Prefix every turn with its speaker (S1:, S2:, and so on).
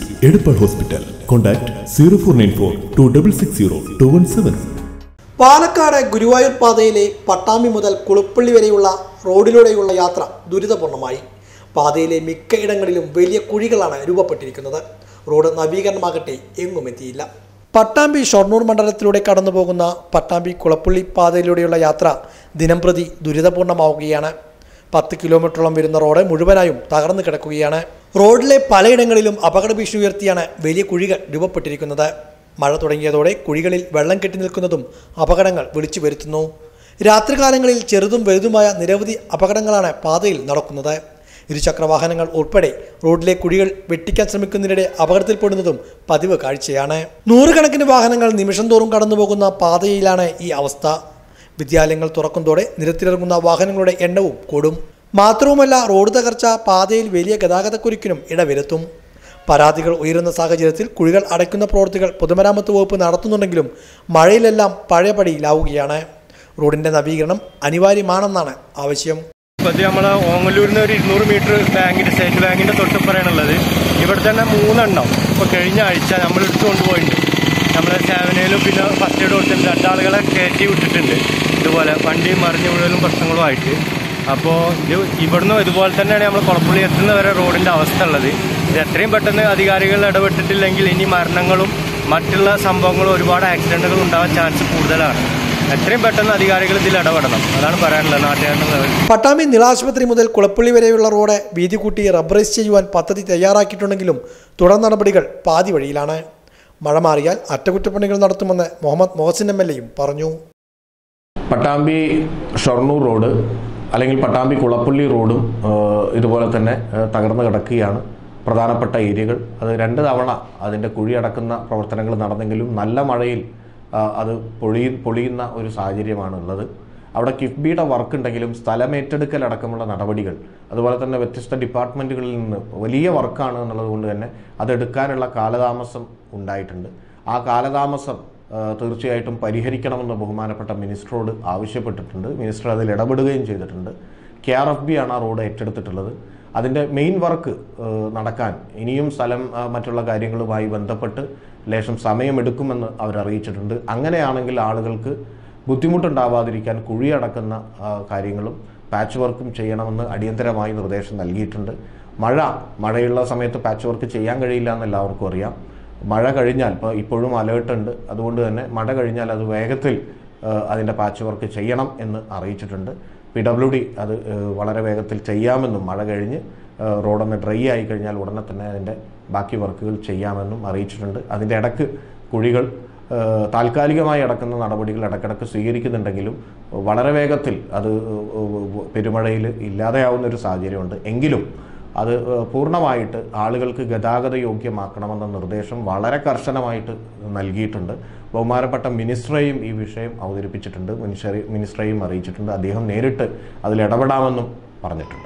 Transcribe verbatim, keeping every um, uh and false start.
S1: Edapal Hospital. Contact zero four nine four two six six zero two one seven.
S2: Palakkad Guruvayur പാതയിലെ പട്ടാമ്പി മുതൽ കുളുപ്പള്ളി വരെയുള്ള റോഡിലൂടെയുള്ള യാത്ര ദുരിതപൂർണമായി. പാതയിലെ മിക്കയിടങ്ങളിലും വലിയ കുഴികളാണ് രൂപപ്പെട്ടിരിക്കുന്നത്. റോഡ് നവീകരണമാകട്ടെ എങ്ങും എത്തിയില്ല. പട്ടാമ്പി ഷൊർണൂർ മണ്ഡലത്തിലൂടെ കടന്നുപോകുന്ന പട്ടാമ്പി കുളപ്പള്ളി പാതയിലൂടെയുള്ള യാത്ര ദിനംപ്രതി ദുരിതപൂർണമാവുകയാണ്. പത്ത് കിലോമീറ്ററോളം വരുന്ന റോഡ് മുഴുവനായും തകർന്നു കിടക്കുകയാണ്. റോഡിലെ പലയിടങ്ങളിലും അപകട ഭീഷണി ഉയർത്തിയാണ് വലിയ കുഴികൾ രൂപപ്പെട്ടിരിക്കുന്നത്. മഴ തുടങ്ങിയതോടെ കുഴികളിൽ വെള്ളം കെട്ടി നിൽക്കുന്നതും അപകടങ്ങൾ വിളിച്ചു വരുത്തുന്നു. രാത്രികാലങ്ങളിൽ ചെറുതും വലുതുമായ നിരവധി അപകടങ്ങളാണ് പാതയിൽ നടക്കുന്നത്. ഇരുചക്രവാഹനങ്ങൾ ഉൾപ്പെടെ റോഡിലെ കുഴികൾ വെട്ടിക്കാൻ ശ്രമിക്കുന്നതിനിടെ അപകടത്തിൽപ്പെടുന്നതും പതിവ് കാഴ്ചയാണ്. നൂറുകണക്കിന് വാഹനങ്ങൾ നിമിഷം തോറും കടന്നുപോകുന്ന പാതയിലാണ് ഈ അവസ്ഥ. വിദ്യാലയങ്ങൾ തുറക്കുന്നതോടെ നിരത്തിലിറങ്ങുന്ന വാഹനങ്ങളുടെ എണ്ണവും കൂടും. മാത്രവുമല്ല, റോഡ് തകർച്ച പാതയിൽ വലിയ ഗതാഗതക്കുരുക്കിനും ഇടവരുത്തും. പരാതികൾ ഉയരുന്ന സാഹചര്യത്തിൽ കുഴികൾ അടയ്ക്കുന്ന പ്രവൃത്തികൾ പൊതുമരാമത്ത് വകുപ്പ് നടത്തുന്നുണ്ടെങ്കിലും മഴയിലെല്ലാം പഴയപടിയിലാവുകയാണ്. റോഡിന്റെ നവീകരണം അനിവാര്യമാണെന്നാണ് ആവശ്യം.
S3: ഇപ്പോഴത്തെ നമ്മളെ ഓങ്ങല്ലൂരിൽ നിന്ന് ഒരു ഇരുന്നൂറ് മീറ്റർ ബാങ്കിന്റെ സ്റ്റേറ്റ് ബാങ്കിന്റെ തൊട്ടിപ്പറയാണുള്ളത്. ഇവിടെ തന്നെ മൂന്നെണ്ണം ഇപ്പോൾ കഴിഞ്ഞ ആഴ്ച നമ്മൾ എടുത്തു കൊണ്ടുപോയിട്ടുണ്ട്. നമ്മളെ സേവനയിലും പിന്നെ ഫസ്റ്റ് എയ്ഡ് കൊടുത്തിട്ടുണ്ട്. രണ്ടാളുകളെ കയറ്റി വിട്ടിട്ടുണ്ട്. ഇതുപോലെ വണ്ടിയും മറിഞ്ഞു വീഴലും പ്രശ്നങ്ങളുമായിട്ട്. അപ്പോൾ ഇത് ഇവിടുന്ന് ഇതുപോലെ തന്നെയാണ് നമ്മൾ കുളപ്പള്ളി എത്തുന്ന വരെ റോഡിൻ്റെ അവസ്ഥ ഉള്ളത്. ഇത് എത്രയും പെട്ടെന്ന് അധികാരികൾ ഇടപെട്ടിട്ടില്ലെങ്കിൽ ഇനി മരണങ്ങളും മറ്റുള്ള സംഭവങ്ങളും ഒരുപാട് ആക്സിഡന്റുകൾ ഉണ്ടാവാൻ ചാൻസ് കൂടുതലാണ്. എത്രയും പെട്ടെന്ന് അധികാരികൾ ഇതിൽ ഇടപെടണം. അതാണ് പറയാനുള്ളത് നാട്ടുകാരുടെ.
S2: പട്ടാമ്പി നിളാശുപത്രി മുതൽ കുളപ്പള്ളി വരെയുള്ള റോഡ് വീതി കൂട്ടി റബ്ബറൈസ് ചെയ്യുവാൻ പദ്ധതി തയ്യാറാക്കിയിട്ടുണ്ടെങ്കിലും തുടർ നടപടികൾ പാതി വഴിയിലാണ്. മഴ മാറിയാൽ അറ്റകുറ്റപ്പണികൾ നടത്തുമെന്ന് മുഹമ്മദ് മോഹസിൻ എം എൽ എയും പറഞ്ഞു.
S4: പട്ടാമ്പി ഷൊർണൂർ റോഡ് അല്ലെങ്കിൽ പട്ടാമ്പി കുളപ്പള്ളി റോഡും ഇതുപോലെ തന്നെ തകർന്നു കിടക്കുകയാണ്. പ്രധാനപ്പെട്ട ഏരിയകൾ അത് രണ്ട് തവണ അതിൻ്റെ കുഴിയടക്കുന്ന പ്രവർത്തനങ്ങൾ നടന്നെങ്കിലും നല്ല മഴയിൽ അത് പൊഴി പൊളിയുന്ന ഒരു സാഹചര്യമാണുള്ളത്. അവിടെ കിഫ്ബിയുടെ വർക്ക് ഉണ്ടെങ്കിലും സ്ഥലമേറ്റെടുക്കൽ അടക്കമുള്ള നടപടികൾ അതുപോലെ തന്നെ വ്യത്യസ്ത ഡിപ്പാർട്ട്മെൻറ്റുകളിൽ നിന്ന് വലിയ വർക്കാണ് എന്നുള്ളത് കൊണ്ട് തന്നെ അതെടുക്കാനുള്ള കാലതാമസം ഉണ്ടായിട്ടുണ്ട്. ആ കാലതാമസം തീർച്ചയായിട്ടും പരിഹരിക്കണമെന്ന് ബഹുമാനപ്പെട്ട മിനിസ്റ്ററോട് ആവശ്യപ്പെട്ടിട്ടുണ്ട്. മിനിസ്റ്റർ അതിൽ ഇടപെടുകയും ചെയ്തിട്ടുണ്ട്. കെ ആർ എഫ് ബി ആണ് ആ റോഡ് ഏറ്റെടുത്തിട്ടുള്ളത്. അതിൻ്റെ മെയിൻ വർക്ക് നടക്കാൻ ഇനിയും സ്ഥലം മറ്റുള്ള കാര്യങ്ങളുമായി ബന്ധപ്പെട്ട് ലേശം സമയമെടുക്കുമെന്ന് അവരറിയിച്ചിട്ടുണ്ട്. അങ്ങനെയാണെങ്കിൽ ആളുകൾക്ക് ബുദ്ധിമുട്ടുണ്ടാവാതിരിക്കാൻ കുഴിയടക്കുന്ന കാര്യങ്ങളും പാച്ച് വർക്കും ചെയ്യണമെന്ന് അടിയന്തരമായി നിർദ്ദേശം നൽകിയിട്ടുണ്ട്. മഴ മഴയുള്ള സമയത്ത് പാച്ച് വർക്ക് ചെയ്യാൻ കഴിയില്ല എന്ന് എല്ലാവർക്കും അറിയാം. മഴ കഴിഞ്ഞാൽ ഇപ്പോൾ ഇപ്പോഴും അലേർട്ട് ഉണ്ട്. അതുകൊണ്ട് തന്നെ മഴ കഴിഞ്ഞാൽ അത് വേഗത്തിൽ അതിൻ്റെ പാച്ച് വർക്ക് ചെയ്യണം എന്ന് അറിയിച്ചിട്ടുണ്ട്. പി ഡബ്ല്യു ഡി അത് വളരെ വേഗത്തിൽ ചെയ്യാമെന്നും മഴ കഴിഞ്ഞ് റോഡൊന്ന് ഡ്രൈ ആയി കഴിഞ്ഞാൽ ഉടനെ തന്നെ അതിൻ്റെ ബാക്കി വർക്കുകൾ ചെയ്യാമെന്നും അറിയിച്ചിട്ടുണ്ട്. അതിൻ്റെ ഇടക്ക് കുഴികൾ താൽക്കാലികമായി അടക്കുന്ന നടപടികൾ ഇടയ്ക്കിടയ്ക്ക് സ്വീകരിക്കുന്നുണ്ടെങ്കിലും വളരെ വേഗത്തിൽ അത് പെരുമഴയിൽ ഇല്ലാതെയാവുന്ന ഒരു സാഹചര്യമുണ്ട്. എങ്കിലും അത് പൂർണ്ണമായിട്ട് ആളുകൾക്ക് ഗതാഗത യോഗ്യമാക്കണമെന്ന നിർദ്ദേശം വളരെ കർശനമായിട്ട് നൽകിയിട്ടുണ്ട്. ബഹുമാനപ്പെട്ട മിനിസ്റ്ററെയും ഈ വിഷയം അവതരിപ്പിച്ചിട്ടുണ്ട്. മിനിസ്റ്ററെ മിനിസ്റ്ററെയും അറിയിച്ചിട്ടുണ്ട്. അദ്ദേഹം നേരിട്ട് അതിൽ ഇടപെടാമെന്നും പറഞ്ഞിട്ടുണ്ട്.